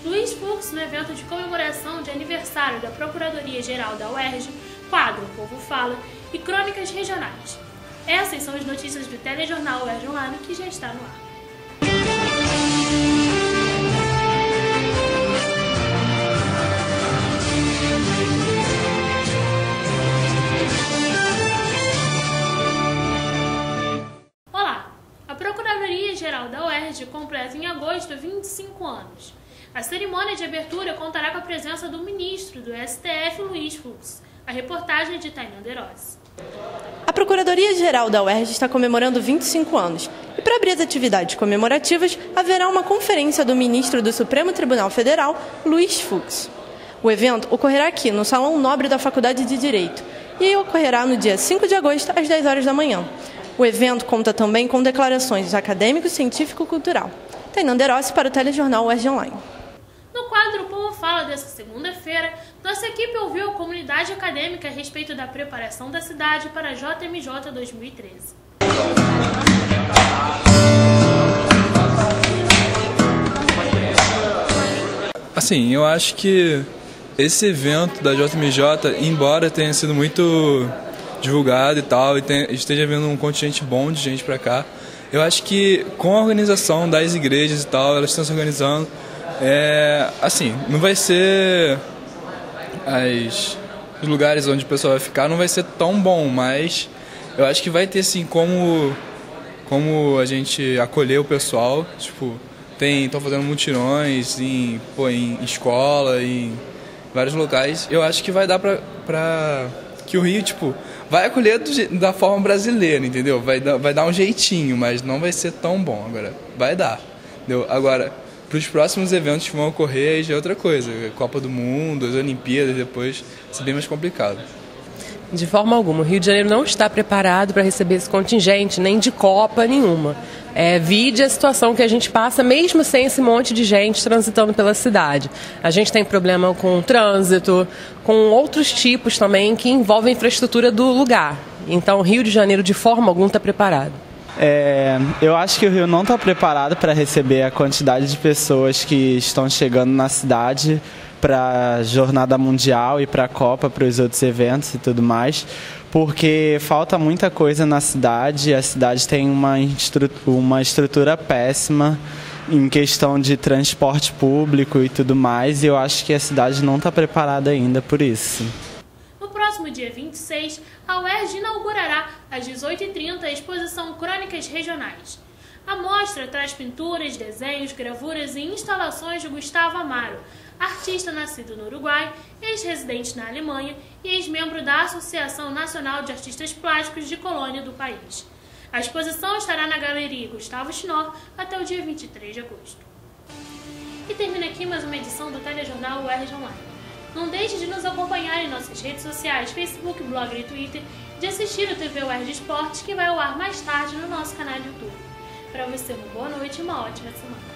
Luiz Fux no evento de comemoração de aniversário da Procuradoria-Geral da UERJ, quadro O Povo Fala e crônicas regionais. Essas são as notícias do telejornal UERJ Online que já está no ar. A Procuradoria-Geral da UERJ completa em agosto 25 anos. A cerimônia de abertura contará com a presença do ministro do STF, Luiz Fux. A reportagem é de Tainá Derossi. A Procuradoria-Geral da UERJ está comemorando 25 anos. E para abrir as atividades comemorativas, haverá uma conferência do ministro do Supremo Tribunal Federal, Luiz Fux. O evento ocorrerá aqui, no Salão Nobre da Faculdade de Direito, e ocorrerá no dia 5 de agosto, às 10 horas da manhã. O evento conta também com declarações de acadêmico, científico e cultural. Tainá Derossi para o telejornal UERJ Online. No quadro O Povo Fala dessa segunda-feira, nossa equipe ouviu a comunidade acadêmica a respeito da preparação da cidade para a JMJ 2013. Assim, eu acho que esse evento da JMJ, embora tenha sido muito divulgado e tal, e esteja vindo um contingente bom de gente pra cá, eu acho que com a organização das igrejas e tal, elas estão se organizando, assim, não vai ser os lugares onde o pessoal vai ficar, não vai ser tão bom, mas eu acho que vai ter sim como a gente acolher o pessoal, tipo, estão fazendo mutirões em escola, em vários locais. Eu acho que vai dar pra que o Rio, tipo, vai acolher da forma brasileira, entendeu? Vai dar um jeitinho, mas não vai ser tão bom. Agora, vai dar, entendeu? Agora, para os próximos eventos que vão ocorrer, aí já é outra coisa. Copa do Mundo, as Olimpíadas, depois, vai ser bem mais complicado. De forma alguma, o Rio de Janeiro não está preparado para receber esse contingente, nem de Copa nenhuma. Vide a situação que a gente passa, mesmo sem esse monte de gente transitando pela cidade. A gente tem problema com o trânsito, com outros tipos também que envolvem a infraestrutura do lugar. Então, o Rio de Janeiro, de forma alguma, está preparado. Eu acho que o Rio não está preparado para receber a quantidade de pessoas que estão chegando na cidade para a Jornada Mundial e para a Copa, para os outros eventos e tudo mais, porque falta muita coisa na cidade. A cidade tem uma estrutura péssima em questão de transporte público e tudo mais, e eu acho que a cidade não está preparada ainda por isso. No próximo dia 26, a UERJ inaugurará às 18h30 a exposição Crônicas Regionais. A mostra traz pinturas, desenhos, gravuras e instalações de Gustavo Amaro, artista nascido no Uruguai, ex-residente na Alemanha e ex-membro da Associação Nacional de Artistas Plásticos de Colônia do país. A exposição estará na Galeria Gustavo Schnorr até o dia 23 de agosto. E termina aqui mais uma edição do telejornal UERJ Online. Não deixe de nos acompanhar em nossas redes sociais, Facebook, blog e Twitter, e de assistir o TV UERJ Esportes, que vai ao ar mais tarde no nosso canal do YouTube. Para você, uma boa noite e uma ótima semana.